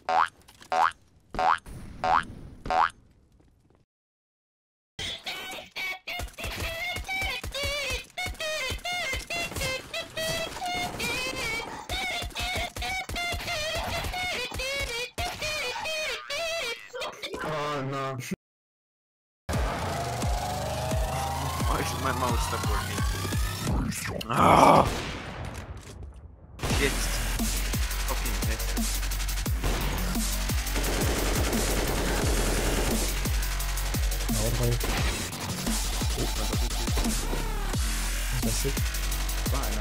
Oh no. Why is my mouse stop working? Ah! Jetzt. Fucking Mist. Das ist War einer.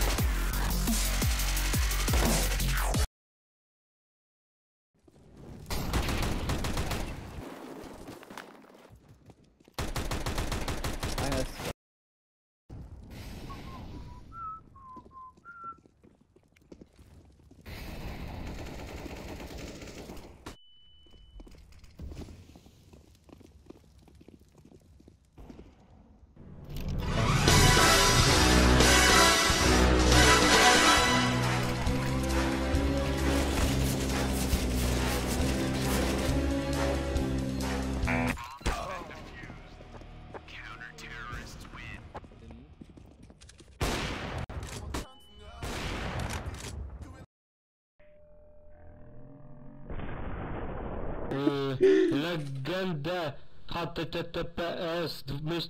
Legenda https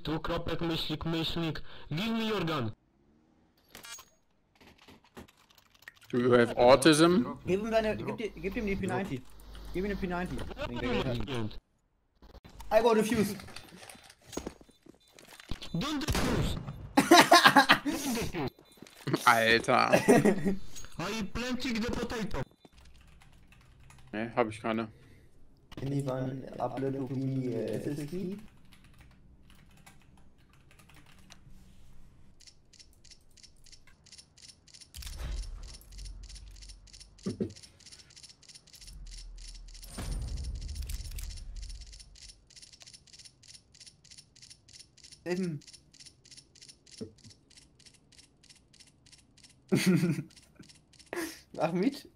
***** give me your gun. Do you have autism? Gib ihm die P90. Gib ihm die P90. I got a fuse. Don't defuse. Alter. I planting the potato. Ne, hab ich keine. Anyone upload to me SSD? Mach mit.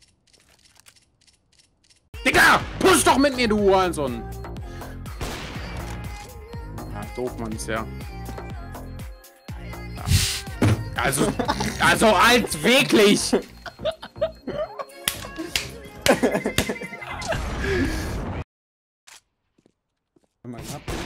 Digga! Push doch mit mir, du Hurensohn! Ja, doof, Mann, ist ja. Also als wirklich! Mein Ab